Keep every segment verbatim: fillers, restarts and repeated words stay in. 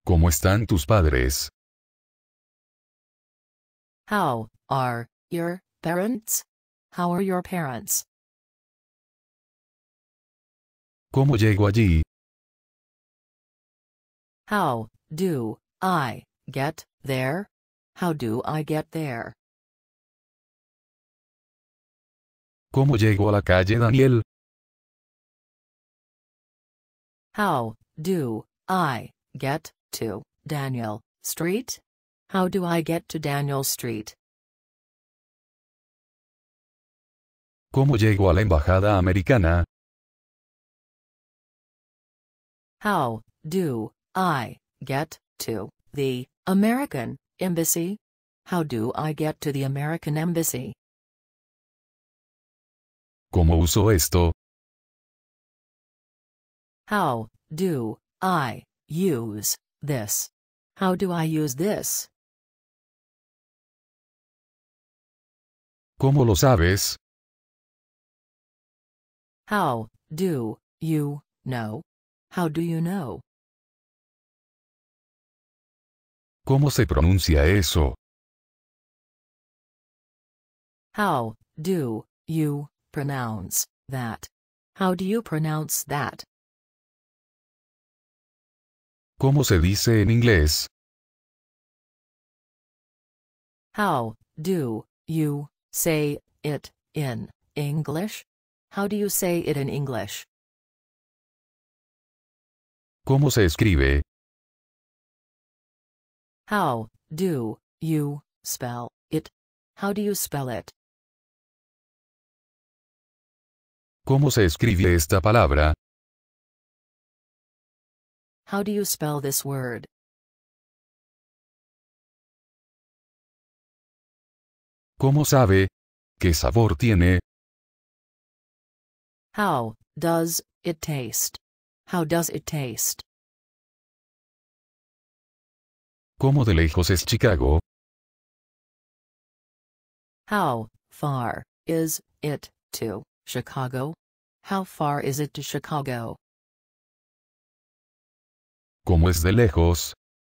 ¿Cómo están tus padres? How are your parents? How are your parents? ¿Cómo llego allí? How do I get there? How do I get there? ¿Cómo llego a la calle Daniel? How do I get to Daniel Street? How do I get to Daniel Street? ¿Cómo llego a la embajada americana? How do I get to the American Embassy? How do I get to the American Embassy? ¿Cómo uso esto? How do I use this? How do I use this? ¿Cómo lo sabes? How do you know? How do you know? ¿Cómo se pronuncia eso? How do you pronounce that? How do you pronounce that? ¿Cómo se dice en inglés? How do you say it in English? How do you say it in English? ¿Cómo se escribe? How do you spell it? How do you spell it? ¿Cómo se escribe esta palabra? How do you spell this word? ¿Cómo sabe? ¿Qué sabor tiene? How does it taste? How does it taste? ¿Cómo de lejos es Chicago? How far is it to Chicago? How far is it to Chicago? ¿Cómo es de lejos?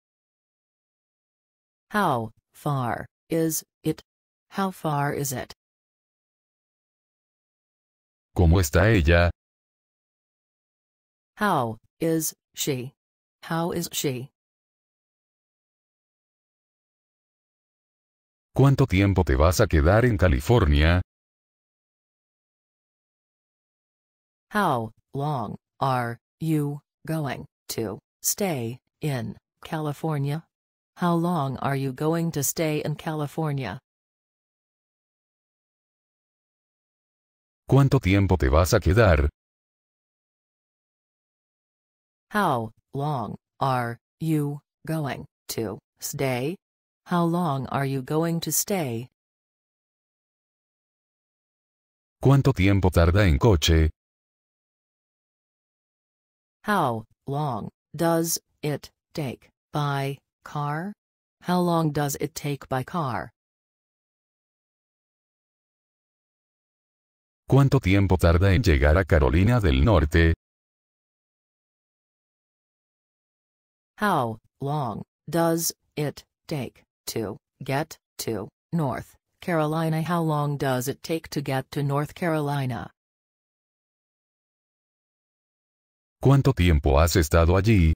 How far is it? How far is it? ¿Cómo está ella? How is she? How is she? ¿Cuánto tiempo te vas a quedar en California? How long are you going to stay in California? How long are you going to stay in California? ¿Cuánto tiempo te vas a quedar? How long are you going to stay? How long are you going to stay? ¿Cuánto tiempo tarda en coche? How long does it take by car? How long does it take by car? ¿Cuánto tiempo tarda en llegar a Carolina del Norte? How long does it take to get to North Carolina? How long does it take to get to North Carolina? ¿Cuánto tiempo has estado allí?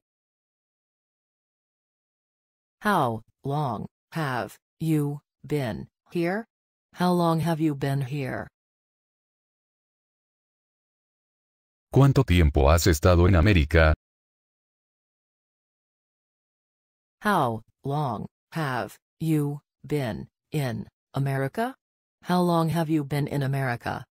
How long have you been here? How long have you been here? ¿Cuánto tiempo has estado en América? How long have you been in America? How long have you been in America?